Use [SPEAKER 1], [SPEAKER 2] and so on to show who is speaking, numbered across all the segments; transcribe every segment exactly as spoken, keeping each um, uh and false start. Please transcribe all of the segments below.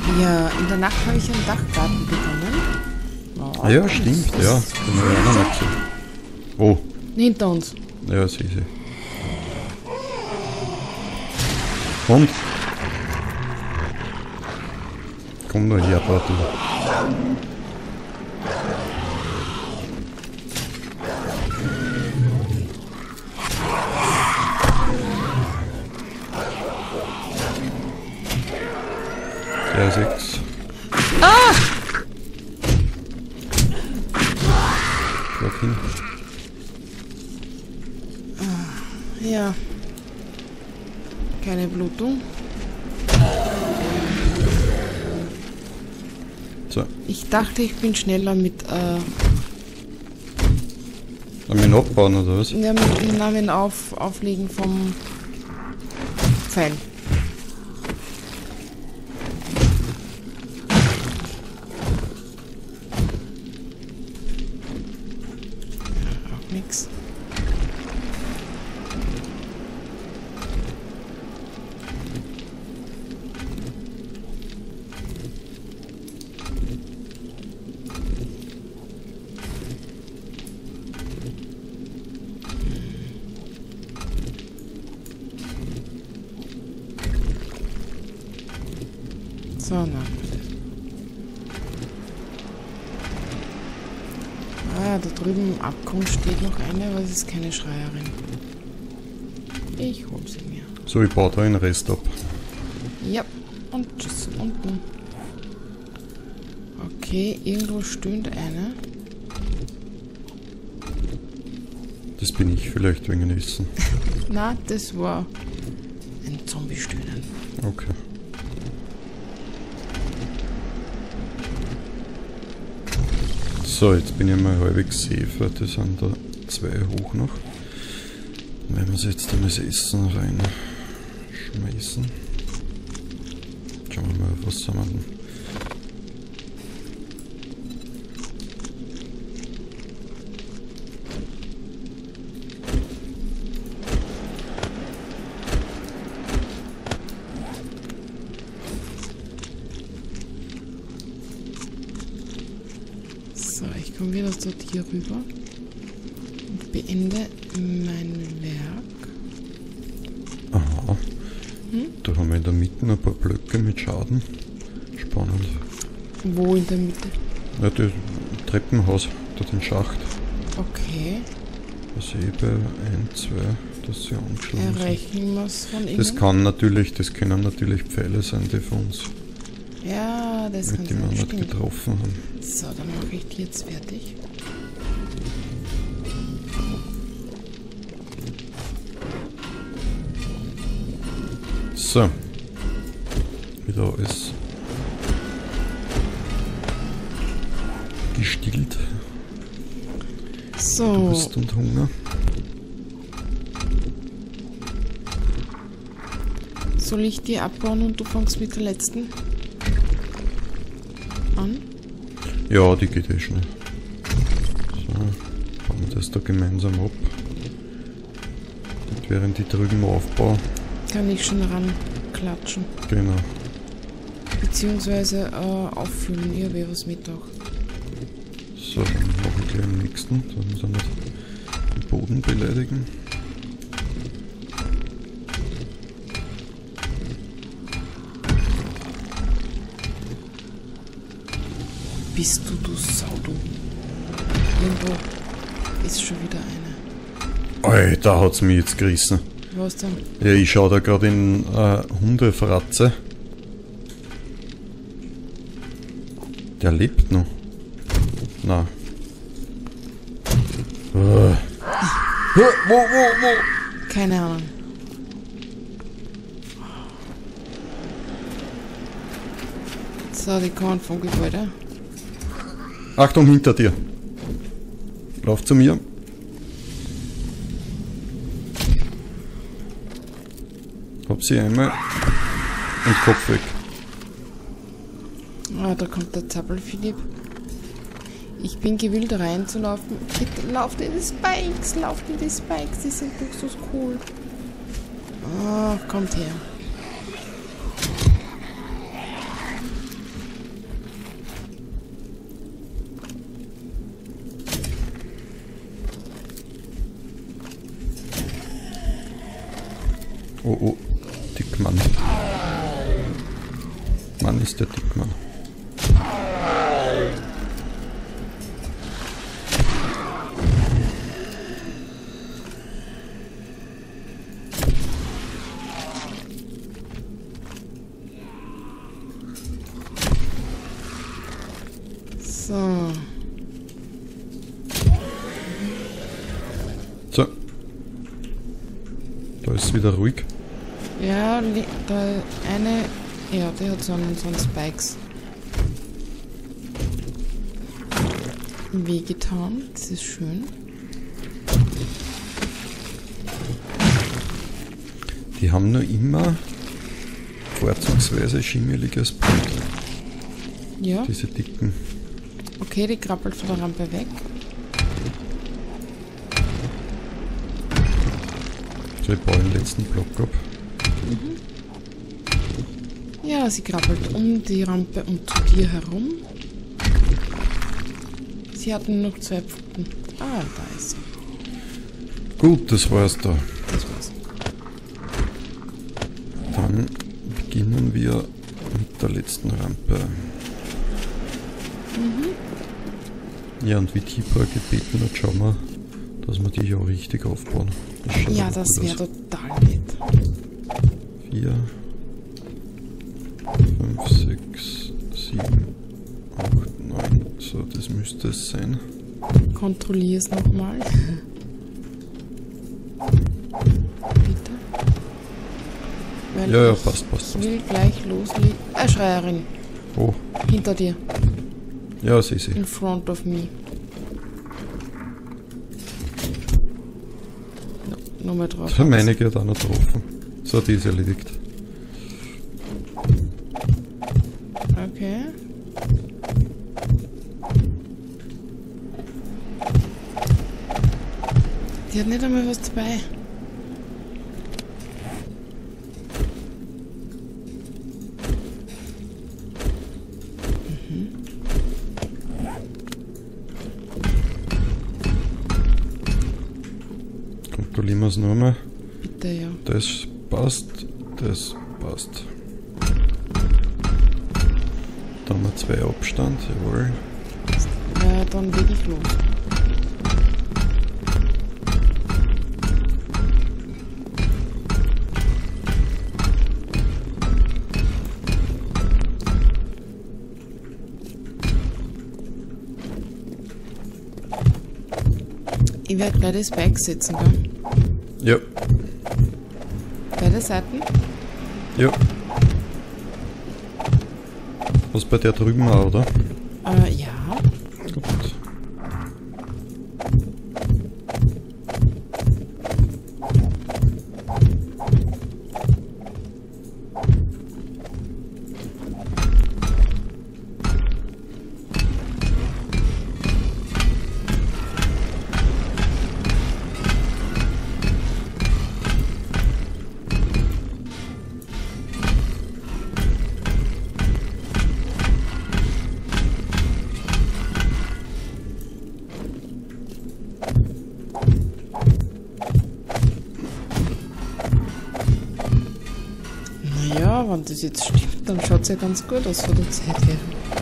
[SPEAKER 1] Ja, in der Nacht habe ich einen Dachgarten bekommen. Oh,
[SPEAKER 2] ah ja, stimmt, ja. Den habe ich auch noch nicht gesehen. Oh.
[SPEAKER 1] Hinter uns.
[SPEAKER 2] Ja, sehe ich. Und? Komm nur her, Bartel. Der sechs.
[SPEAKER 1] Ah!
[SPEAKER 2] Schlag hin.
[SPEAKER 1] Ja. Keine Blutung.
[SPEAKER 2] So.
[SPEAKER 1] Ich dachte, ich bin schneller mit, äh...
[SPEAKER 2] Sollen wir ihn abbauen, oder was?
[SPEAKER 1] Ja, mit dem Namen auf, Auflegen vom Pfeil. Auch nix. So, na bitte. Ah, da drüben im Abgrund steht noch eine, aber es ist keine Schreierin. Ich hol sie mir.
[SPEAKER 2] So, ich baue da den Rest ab.
[SPEAKER 1] Ja, und tschüss, unten. Okay, irgendwo stöhnt eine.
[SPEAKER 2] Das bin ich vielleicht wegen Essen.
[SPEAKER 1] Na, das war ein Zombie-Stöhnen.
[SPEAKER 2] Okay. So, jetzt bin ich mal halbwegs safe, das sind da zwei hoch noch. Wenn wir uns jetzt einmal das Essen reinschmeißen. Schauen wir mal, was haben wir denn?
[SPEAKER 1] So, ich komme wieder dort hier rüber und beende mein Werk.
[SPEAKER 2] Aha.
[SPEAKER 1] Hm?
[SPEAKER 2] Da haben wir in der Mitte ein paar Blöcke mit Schaden. Spannend.
[SPEAKER 1] Wo in der Mitte?
[SPEAKER 2] Ja, das Treppenhaus, da den Schacht.
[SPEAKER 1] Okay.
[SPEAKER 2] Da sehe ich bei eins, zwei, dass sie angeschlagen sind.
[SPEAKER 1] Erreichen wir es von innen?
[SPEAKER 2] Das kann natürlich, das können natürlich Pfeile sein, die von uns,
[SPEAKER 1] Ja, das kann
[SPEAKER 2] mit denen wir
[SPEAKER 1] sein,
[SPEAKER 2] nicht
[SPEAKER 1] stimmt.
[SPEAKER 2] getroffen haben.
[SPEAKER 1] So, dann mache ich die jetzt fertig.
[SPEAKER 2] So. Wieder alles gestillt.
[SPEAKER 1] So.
[SPEAKER 2] Durst und Hunger.
[SPEAKER 1] Soll ich die abbauen und du fängst mit der letzten an?
[SPEAKER 2] Ja, die geht eh schnell. So, bauen wir das da gemeinsam ab. Und während die drüben aufbauen.
[SPEAKER 1] Kann ich schon ranklatschen.
[SPEAKER 2] Genau.
[SPEAKER 1] Beziehungsweise äh, auffüllen. Ich habe eh was mit auch.
[SPEAKER 2] So, dann mache ich gleich den nächsten. Dann müssen wir nicht den Boden beleidigen.
[SPEAKER 1] Bist du, du Sau, du. Irgendwo ist schon wieder eine.
[SPEAKER 2] Alter, hat's mich jetzt gerissen.
[SPEAKER 1] Was denn?
[SPEAKER 2] Ja, ich schau da gerade in äh, Hundefratze. Der lebt noch. Na. Uh. Wo, wo, wo?
[SPEAKER 1] Keine Ahnung. So, die kommen vom Gebäude.
[SPEAKER 2] Achtung, hinter dir. Lauf zu mir. Hab sie einmal. Und Kopf weg.
[SPEAKER 1] Ah, da kommt der Zappel-Philipp. Ich bin gewillt reinzulaufen. Bitte lauft in die Spikes, lauft in die Spikes, die sind doch so cool. Ah, kommt her.
[SPEAKER 2] Oh, oh, Dickmann. Mann ist der Dickmann.
[SPEAKER 1] So.
[SPEAKER 2] So. Da ist es wieder ruhig.
[SPEAKER 1] Ja, da eine... Ja, der hat so einen, so einen Spikes wehgetan. Das ist schön.
[SPEAKER 2] Die haben nur immer vorzugsweise schimmeliges Blut.
[SPEAKER 1] Ja.
[SPEAKER 2] Diese dicken.
[SPEAKER 1] Okay, die krabbelt von der Rampe weg.
[SPEAKER 2] So, ich baue den letzten Block ab.
[SPEAKER 1] Mhm. Ja, sie krabbelt um die Rampe und zu dir herum. Sie hatten noch zwei Pfoten. Ah, da ist sie.
[SPEAKER 2] Gut, das war's da.
[SPEAKER 1] Das war's.
[SPEAKER 2] Dann beginnen wir mit der letzten Rampe.
[SPEAKER 1] Mhm.
[SPEAKER 2] Ja, und wie Tipper gebeten hat, schauen wir, dass wir die ja richtig aufbauen. Das
[SPEAKER 1] ja, das wäre total nett.
[SPEAKER 2] vier, fünf, sechs, sieben, acht, neun. So, das müsste es sein.
[SPEAKER 1] Kontrollier es nochmal. Bitte. Weil
[SPEAKER 2] Ja, ja,
[SPEAKER 1] ich
[SPEAKER 2] passt, passt, passt.
[SPEAKER 1] will gleich loslegen. Äh, Schreierin.
[SPEAKER 2] Oh,
[SPEAKER 1] Hinter dir.
[SPEAKER 2] ja, sehe sie.
[SPEAKER 1] In front of me. No, nochmal drauf.
[SPEAKER 2] Das haben einige hat auch noch getroffen. So, die ist erledigt.
[SPEAKER 1] Okay. Die hat nicht einmal was dabei. Mhm.
[SPEAKER 2] Kontrollieren wir es nochmal.
[SPEAKER 1] Bitte, ja.
[SPEAKER 2] Das passt, das passt. Da haben wir zwei Abstand, jawohl.
[SPEAKER 1] Ja, dann leg ich los. Ich werde gleich das Bike setzen, gell?
[SPEAKER 2] Ja,
[SPEAKER 1] Beide Seiten?
[SPEAKER 2] ja. Was bei der drüben auch, oder?
[SPEAKER 1] Äh, ja.
[SPEAKER 2] Gut.
[SPEAKER 1] Naja, wenn das jetzt stimmt, dann schaut es ja ganz gut aus von der Zeit her.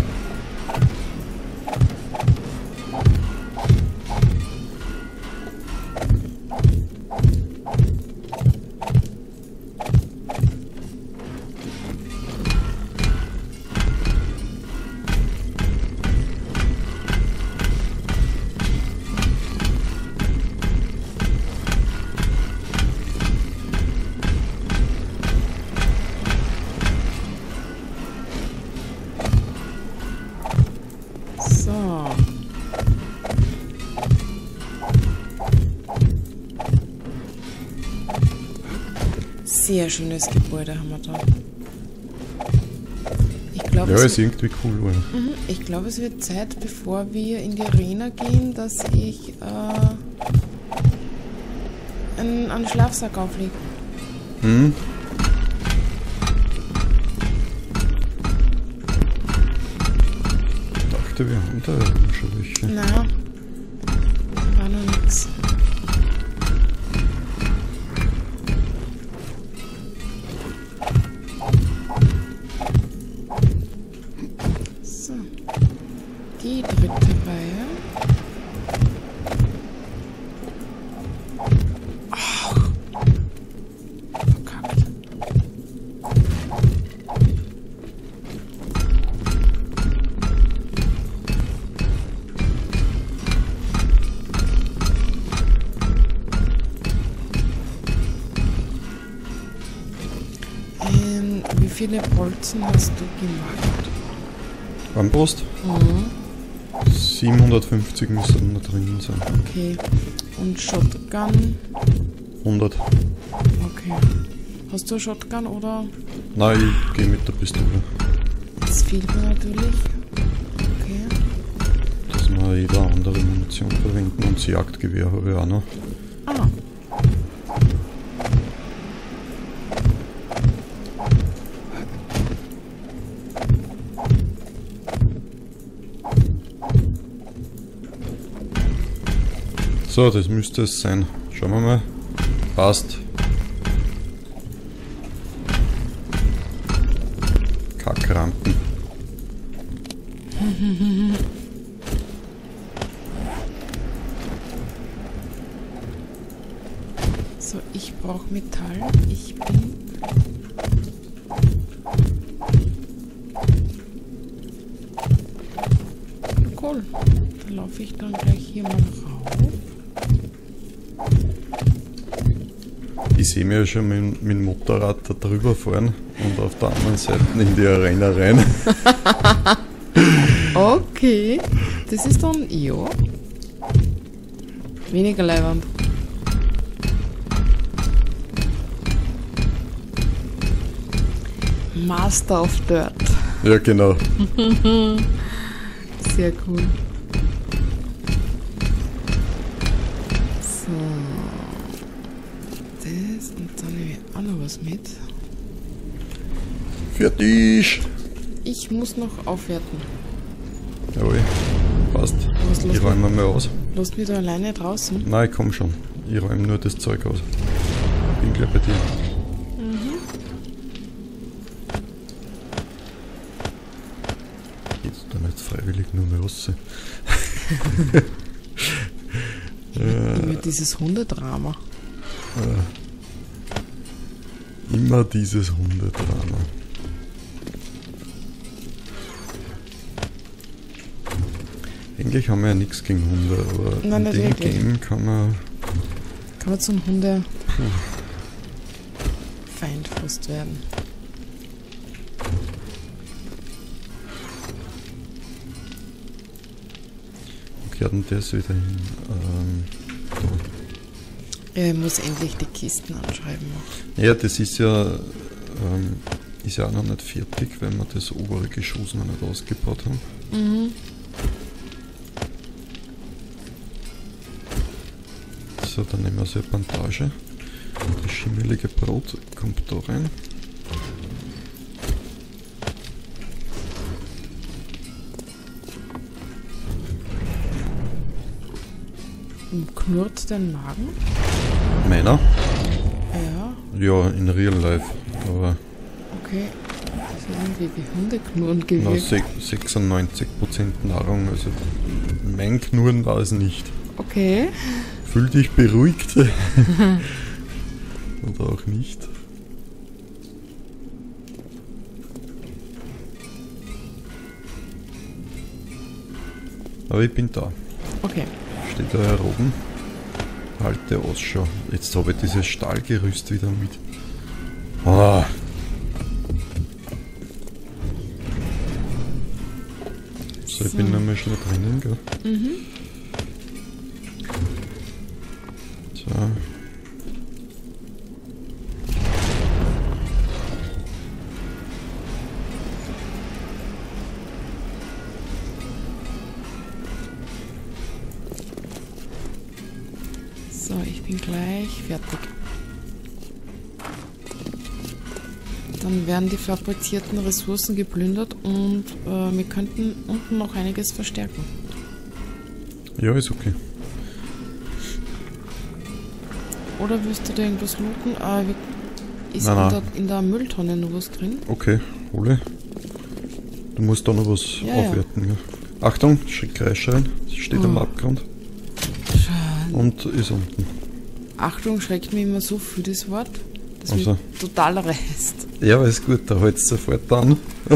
[SPEAKER 1] So. Sehr schönes Gebäude haben wir da. Ich glaube,
[SPEAKER 2] Ja,
[SPEAKER 1] es,
[SPEAKER 2] ist irgendwie cool, oder?
[SPEAKER 1] mhm, ich glaube, es wird Zeit, bevor wir in die Arena gehen, dass ich äh, einen, einen Schlafsack auflege.
[SPEAKER 2] Hm? Ich dachte, wir haben da schon welche.
[SPEAKER 1] Na, war noch nix. die dritte Reihe. Ach. Verkackt. Ähm, wie viele Bolzen hast du gemacht?
[SPEAKER 2] Armbrust?
[SPEAKER 1] Mhm.
[SPEAKER 2] siebenhundertfünfzig müssen da drinnen sein.
[SPEAKER 1] Okay. Und Shotgun?
[SPEAKER 2] hundert.
[SPEAKER 1] Okay. Hast du eine Shotgun oder?
[SPEAKER 2] Nein, ich gehe mit der Pistole.
[SPEAKER 1] Das fehlt mir natürlich. Okay.
[SPEAKER 2] Dass wir jede andere Munition verwenden und das Jagdgewehr habe ich auch noch.
[SPEAKER 1] Ah.
[SPEAKER 2] So, das müsste es sein. Schauen wir mal. Passt. Kackrampen.
[SPEAKER 1] So, ich brauche Metall. Ich bin... Cool. Dann laufe ich dann gleich hier mal rauf.
[SPEAKER 2] Ich sehe mir ja schon mit, mit dem Motorrad da drüber fahren und auf der anderen Seite in die Arena rein.
[SPEAKER 1] Okay. Das ist dann... Ja. Weniger Leihwand. Master of Dirt.
[SPEAKER 2] Ja, genau.
[SPEAKER 1] Sehr cool. So. Das und dann nehme ich auch noch was mit.
[SPEAKER 2] Fertig!
[SPEAKER 1] Ich muss noch aufwerten.
[SPEAKER 2] Jawohl, passt.
[SPEAKER 1] Was los
[SPEAKER 2] Ich räume mal aus.
[SPEAKER 1] Lass mich da alleine draußen.
[SPEAKER 2] Nein, komm schon. Ich räume nur das Zeug aus. Bin gleich bei dir.
[SPEAKER 1] Mhm.
[SPEAKER 2] Geht's da nicht freiwillig nur mehr raus?
[SPEAKER 1] Immer dieses Hundedrama.
[SPEAKER 2] äh, immer dieses Hundedrama. Eigentlich haben wir ja nichts gegen Hunde, aber
[SPEAKER 1] Nein,
[SPEAKER 2] in
[SPEAKER 1] nicht
[SPEAKER 2] dem
[SPEAKER 1] wirklich.
[SPEAKER 2] Game kann man...
[SPEAKER 1] Kann man zum Hunde
[SPEAKER 2] Puh.
[SPEAKER 1] Feind fast werden.
[SPEAKER 2] Wo gehört denn das wieder hin? Ähm, da.
[SPEAKER 1] Ich muss endlich die Kisten anschreiben noch.
[SPEAKER 2] Ja, das ist ja, ähm, ist ja auch noch nicht fertig, weil wir das obere Geschoss noch nicht ausgebaut haben.
[SPEAKER 1] Mhm.
[SPEAKER 2] So, dann nehmen wir so eine Plantage. Das schimmelige Brot kommt da rein.
[SPEAKER 1] Und knurrt den Magen?
[SPEAKER 2] Meiner?
[SPEAKER 1] Ja,
[SPEAKER 2] Ja, in real life. Aber
[SPEAKER 1] okay. Das ist irgendwie wie Hundeknurren
[SPEAKER 2] noch
[SPEAKER 1] gewirkt.
[SPEAKER 2] se sechsundneunzig Prozent Nahrung, also mein Knurren war es nicht.
[SPEAKER 1] Okay.
[SPEAKER 2] Fühl dich beruhigt. Oder auch nicht. Aber ich bin da.
[SPEAKER 1] Okay.
[SPEAKER 2] Steht da oben. Halte Ausschau. Jetzt habe ich dieses Stahlgerüst wieder mit. Ah. So, ich
[SPEAKER 1] So.
[SPEAKER 2] bin einmal schon drinnen, gell?
[SPEAKER 1] Mhm.
[SPEAKER 2] So.
[SPEAKER 1] So, ich bin gleich fertig. Dann werden die fabrizierten Ressourcen geplündert und äh, wir könnten unten noch einiges verstärken.
[SPEAKER 2] Ja, ist okay.
[SPEAKER 1] Oder willst du da irgendwas looten? Äh, wir- ist
[SPEAKER 2] Nein,
[SPEAKER 1] in,
[SPEAKER 2] nein.
[SPEAKER 1] der, in der Mülltonne noch was drin?
[SPEAKER 2] Okay, hole. Du musst da noch was
[SPEAKER 1] Ja, ja.
[SPEAKER 2] aufwerten, ja. Achtung, Schreckkreischerin. Sie steht
[SPEAKER 1] Oh.
[SPEAKER 2] am Abgrund
[SPEAKER 1] Schade.
[SPEAKER 2] und ist unten.
[SPEAKER 1] Achtung, schreckt mich immer so viel das Wort, dass
[SPEAKER 2] Also.
[SPEAKER 1] mich total reißt.
[SPEAKER 2] Ja, aber ist gut, da hält es sofort an.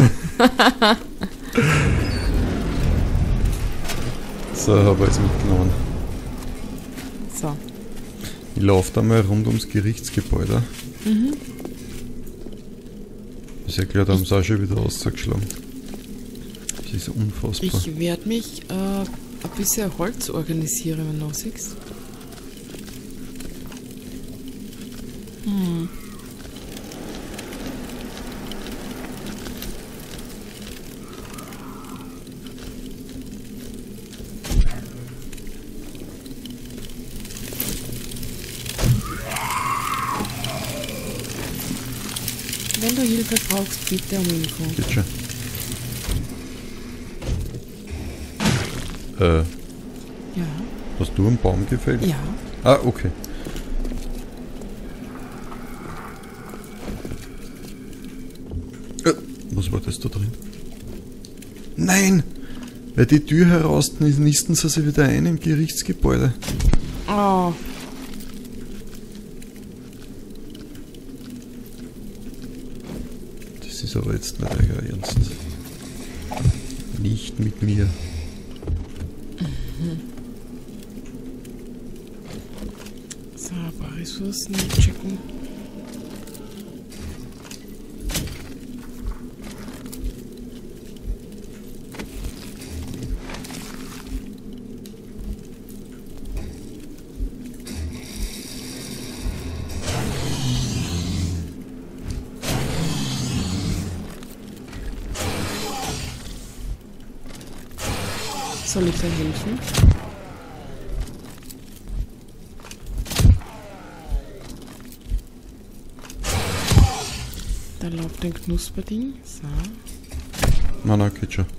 [SPEAKER 2] So, habe ich es mitgenommen.
[SPEAKER 1] So.
[SPEAKER 2] Ich laufe da mal rund ums Gerichtsgebäude.
[SPEAKER 1] Mhm.
[SPEAKER 2] Ist ja klar, da haben sie auch schon wieder rausgeschlagen. Das ist unfassbar.
[SPEAKER 1] Ich werde mich äh, ein bisschen Holz organisieren, wenn du noch siehst. Hm. Wenn du Hilfe brauchst, bitte um Info.
[SPEAKER 2] Geht schon. Äh,
[SPEAKER 1] Ja.
[SPEAKER 2] hast du einen Baum gefällt?
[SPEAKER 1] Ja.
[SPEAKER 2] Ah, okay. Äh, was war das da drin? Nein! Weil die Tür heraus nisten sie sich wieder ein im Gerichtsgebäude.
[SPEAKER 1] Oh.
[SPEAKER 2] Das ist aber jetzt nicht euer Ernst. Nicht mit mir.
[SPEAKER 1] So, ein paar Ressourcen checken. Soll ich da helfen? Da läuft ein Knusperding. So.
[SPEAKER 2] Nein, nein, geht schon.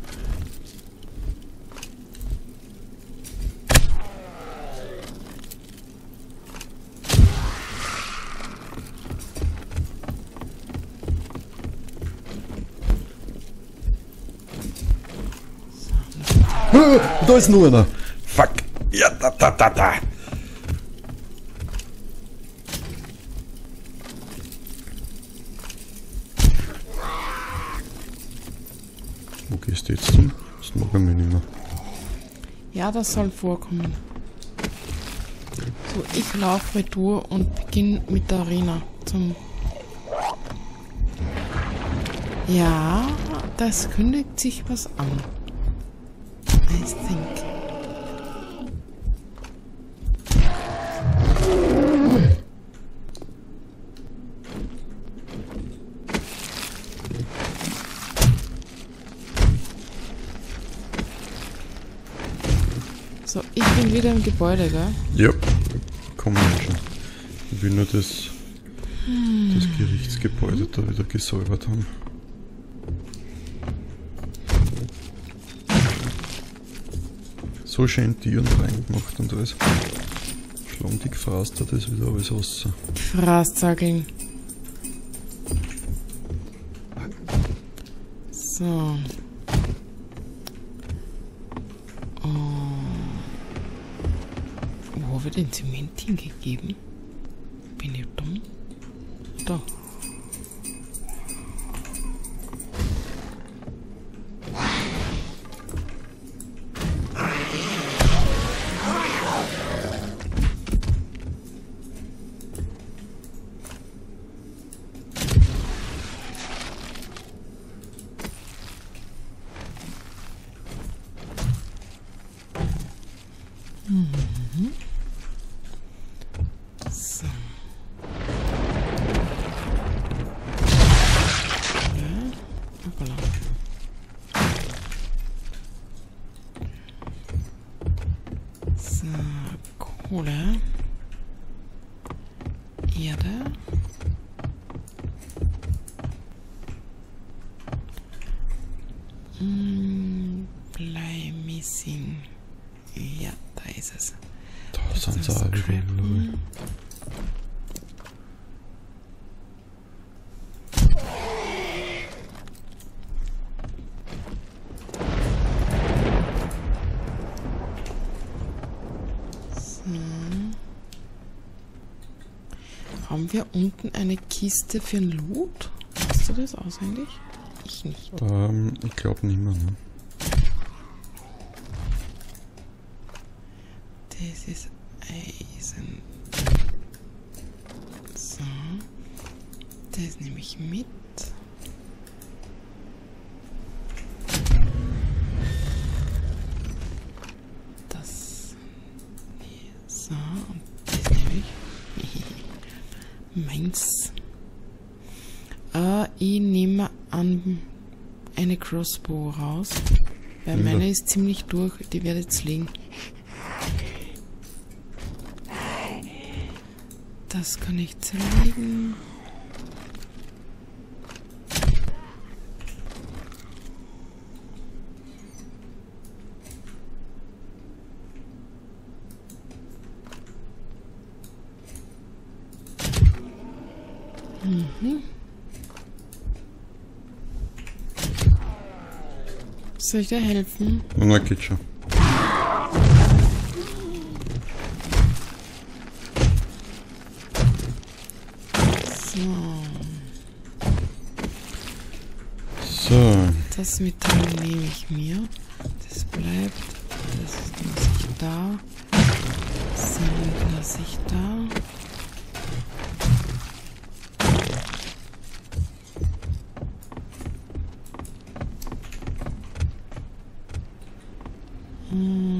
[SPEAKER 2] Ah, da ist nur einer. Fuck. Ja, da, da, da, da. Wo gehst du jetzt hin? Das mag ich mir nicht mehr.
[SPEAKER 1] Ja, das soll vorkommen. So, ich laufe retour und beginne mit der Arena zum... Ja, das kündigt sich was an. I think. So, ich bin wieder im Gebäude, gell?
[SPEAKER 2] Ja, komm schon. Ich will nur das, das Gerichtsgebäude da wieder gesäubert haben. So schön Tieren reingemacht und alles. Schlandig fraßt er das wieder alles raus.
[SPEAKER 1] Fraßzageln. So. Oh. Wo habe ich den Zement hingegeben? Bin ich dumm? Da. Mhm. So. Ja. Hoppala. So, Kohle. Erde. Hm, Blei missing. Ja, da ist es.
[SPEAKER 2] Da
[SPEAKER 1] Das
[SPEAKER 2] sind
[SPEAKER 1] ist
[SPEAKER 2] sie auch wieder.
[SPEAKER 1] Scrappen. Haben wir unten eine Kiste für ein Loot? Hast du das auswendig? Ich nicht.
[SPEAKER 2] Ähm, ich glaube nicht mehr, ne?
[SPEAKER 1] Das ist Eisen. So. Das nehme ich mit. Das. Nee, so. Und das nehme ich. Meins. Äh, ich nehme an eine Crossbow raus. Weil
[SPEAKER 2] Ja.
[SPEAKER 1] meine ist ziemlich durch. Die werde jetzt liegen. Das kann ich zerlegen. Mhm. Soll ich dir helfen?
[SPEAKER 2] Na, geht schon.
[SPEAKER 1] So.
[SPEAKER 2] So.
[SPEAKER 1] Das Metall nehme ich mir. Das bleibt. Das lasse ich da. Sand lasse ich da. Hm.